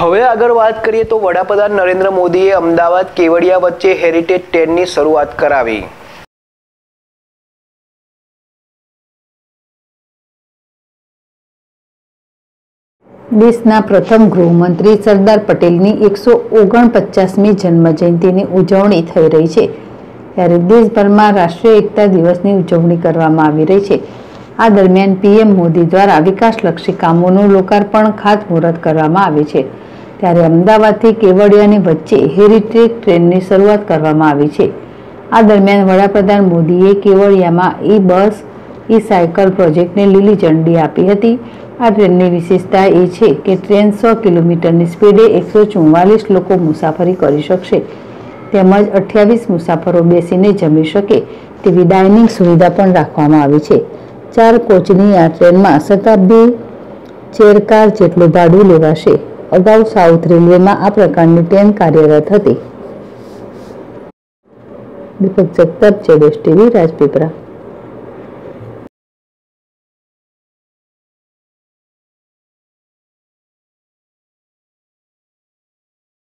હવે આગળ વાત કરીએ તો વડાપ્રધાન નરેન્દ્ર મોદીએ અમદાવાદ કેવડિયા વચ્ચે હેરિટેજ ટ્રેનની શરૂઆત કરાવી। દેશના પ્રથમ ગૃહમંત્રી સરદાર પટેલની 149મી જન્મજયંતિની ઉજવણી થઈ રહી છે, ત્યારે દેશભરમાં રાષ્ટ્રીય એકતા દિવસની ઉજવણી કરવામાં આવી રહી છે। આ દરમિયાન પીએમ મોદી દ્વારા વિકાસલક્ષી કામોનું લોકાર્પણ ખાતમુહૂર્ત કરવામાં આવે છે, ત્યારે અમદાવાદથી કેવડિયાની વચ્ચે હેરિટેજ ટ્રેનની શરૂઆત કરવામાં આવી છે। આ દરમિયાન વડાપ્રધાન મોદીએ કેવડિયામાં ઈ-બસ, ઈ-સાયકલ પ્રોજેક્ટને લીલી ઝંડી આપી હતી। આ ટ્રેનની વિશેષતા એ છે કે ટ્રેન 100 કિલોમીટરની સ્પીડે 144 લોકો મુસાફરી કરી શકશે, તેમજ 28 મુસાફરો બેસીને જમી શકે તેવી ડાઇનિંગ સુવિધા પણ રાખવામાં આવી છે। 4 કોચની આ ટ્રેનમાં શતાબ્દી ચેરકાર જેટલું ભાડું લેવાશે। અગાઉ સાઉથ રેલવેમાં આ પ્રકારની ટ્રેન કાર્યરત હતી। દીપક જગતાપ, જેડેશ ટીવી, રાજપીપળા।